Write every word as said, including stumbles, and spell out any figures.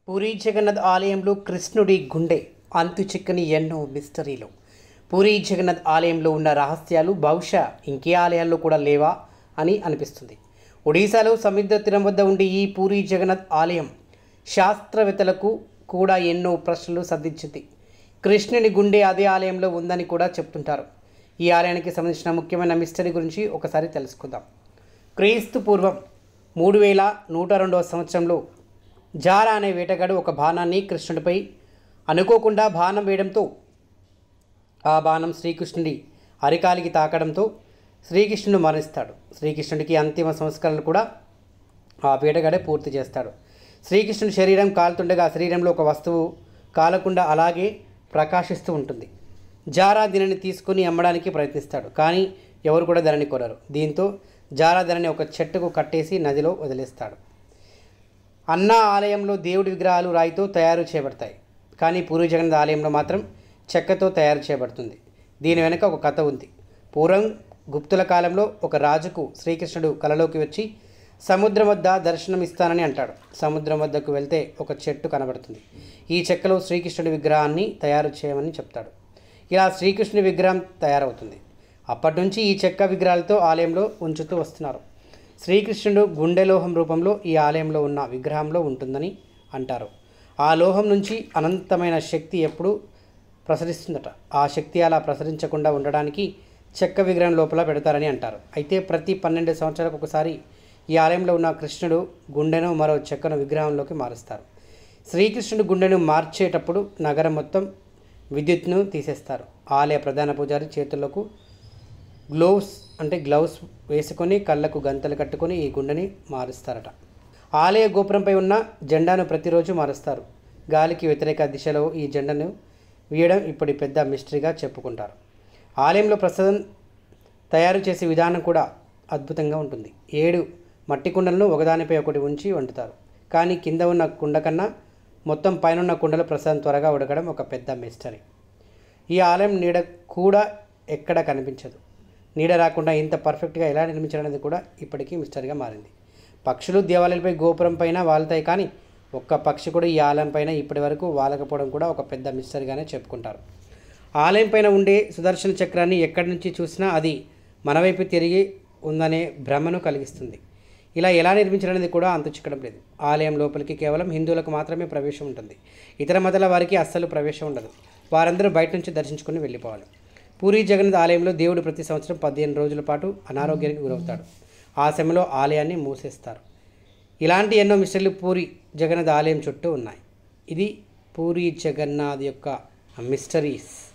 పూరీ జగన్నాథ్ ఆలయంలో కృష్ణుడి గుండె అంతు చిక్కని ఎన్నో మిస్టరీలు. పూరీ జగన్నాథ్ ఆలయంలో ఉన్న రహస్యాలు బహుశా ఇంకే ఆలయాల్లో కూడా లేవా అని అనిపిస్తుంది. ఒడిశాలో సముద్ర తీరం వద్ద ఉండే ఈ పూరీ జగన్నాథ్ ఆలయం శాస్త్రవేత్తలకు కూడా ఎన్నో ప్రశ్నలు సంధించింది. కృష్ణుని గుండె అదే ఆలయంలో ఉందని కూడా చెప్తుంటారు. ఈ ఆలయానికి సంబంధించిన ముఖ్యమైన మిస్టరీ గురించి ఒకసారి తెలుసుకుందాం. క్రీస్తు పూర్వం మూడు వేల నూట రెండవ సంవత్సరంలో జారా అనే వేటగాడు ఒక బాణాన్ని కృష్ణుడిపై అనుకోకుండా బాణం వేయడంతో ఆ బాణం శ్రీకృష్ణుడి అరికాలికి తాకడంతో శ్రీకృష్ణుడు మరణిస్తాడు. శ్రీకృష్ణుడికి అంతిమ సంస్కరణలు కూడా ఆ వేటగాడే పూర్తి చేస్తాడు. శ్రీకృష్ణుడి శరీరం కాలుతుండగా శరీరంలో ఒక వస్తువు కాలకుండా అలాగే ప్రకాశిస్తూ ఉంటుంది. జారా దీనిని తీసుకుని అమ్మడానికి ప్రయత్నిస్తాడు, కానీ ఎవరు కూడా ధరని కొనరు. దీంతో జారా ధరని ఒక చెట్టుకు కట్టేసి నదిలో వదిలేస్తాడు. అన్న ఆలయంలో దేవుడి విగ్రహాలు రాయితో తయారు చేయబడతాయి, కానీ పూరీ జగన్నాథ్ ఆలయంలో మాత్రం చెక్కతో తయారు చేయబడుతుంది. దీని వెనుక ఒక కథ ఉంది. పూర్వం గుప్తుల కాలంలో ఒక రాజుకు శ్రీకృష్ణుడు కలలోకి వచ్చి సముద్రం వద్ద దర్శనం ఇస్తానని అంటాడు. సముద్రం వద్దకు వెళ్తే ఒక చెట్టు కనబడుతుంది. ఈ చెక్కలో శ్రీకృష్ణుడి విగ్రహాన్ని తయారు చేయమని చెప్తాడు. ఇలా శ్రీకృష్ణుడి విగ్రహం తయారవుతుంది. అప్పటి నుంచి ఈ చెక్క విగ్రహాలతో ఆలయంలో ఉంచుతూ వస్తున్నారు. శ్రీకృష్ణుడు గుండె లోహం రూపంలో ఈ ఆలయంలో ఉన్న విగ్రహంలో ఉంటుందని అంటారు. ఆ లోహం నుంచి అనంతమైన శక్తి ఎప్పుడూ ప్రసరిస్తుందట. ఆ శక్తి అలా ప్రసరించకుండా ఉండడానికి చెక్క విగ్రహం లోపల పెడతారని అంటారు. అయితే ప్రతి పన్నెండు సంవత్సరాలకు ఒకసారి ఈ ఆలయంలో ఉన్న కృష్ణుడు గుండెను మరో చెక్కను విగ్రహంలోకి మారుస్తారు. శ్రీకృష్ణుడు గుండెను మార్చేటప్పుడు నగరం మొత్తం విద్యుత్ను తీసేస్తారు. ఆలయ ప్రధాన పూజారి చేతులకు గ్లోవ్స్ అంటే గ్లౌస్ వేసుకొని కళ్ళకు గంతలు కట్టుకొని ఈ గుండెని మారుస్తారట. ఆలయ గోపురంపై ఉన్న జెండాను ప్రతిరోజు మారుస్తారు. గాలికి వ్యతిరేక దిశలో ఈ జెండాను వీయడం ఇప్పటి పెద్ద మిస్టరీగా చెప్పుకుంటారు. ఆలయంలో ప్రసాదం తయారు చేసే విధానం కూడా అద్భుతంగా ఉంటుంది. ఏడు మట్టి కుండలను ఒకదానిపై ఒకటి ఉంచి వండుతారు, కానీ కింద ఉన్న కుండ కన్నా మొత్తం పైన కుండలో ప్రసాదం త్వరగా ఉడకడం ఒక పెద్ద మిస్టరీ. ఈ ఆలయం నీడ కూడా ఎక్కడ కనిపించదు. నీడ రాకుండా ఇంత పర్ఫెక్ట్గా ఎలా నిర్మించడం కూడా ఇప్పటికీ మిస్టరీగా మారింది. పక్షులు దేవాలయాలపై గోపురం పైన వాలుతాయి, కానీ ఒక్క పక్షి కూడా ఈ ఆలయం పైన ఇప్పటి వరకు వాలకపోవడం కూడా ఒక పెద్ద మిస్టరీగానే చెప్పుకుంటారు. ఆలయం పైన ఉండే సుదర్శన చక్రాన్ని ఎక్కడి నుంచి చూసినా అది మన వైపు తిరిగి ఉందనే భ్రమను కలిగిస్తుంది. ఇలా ఎలా నిర్మించడం కూడా అంతు చిక్కడం లేదు. ఆలయం లోపలికి కేవలం హిందువులకు మాత్రమే ప్రవేశం ఉంటుంది. ఇతర మతాల వారికి అస్సలు ప్రవేశం ఉండదు. వారందరూ బయట నుంచి దర్శించుకుని వెళ్ళిపోవాలి. పూరీ జగన్నాథ్ ఆలయంలో దేవుడు ప్రతి సంవత్సరం పదిహేను రోజుల పాటు అనారోగ్యానికి గురవుతాడు. ఆ సమయంలో ఆలయాన్ని మూసేస్తారు. ఇలాంటి ఎన్నో మిస్టరీలు పూరీ జగన్నాథ్ ఆలయం చుట్టూ ఉన్నాయి. ఇది పూరీ జగన్నాథ్ యొక్క మిస్టరీస్.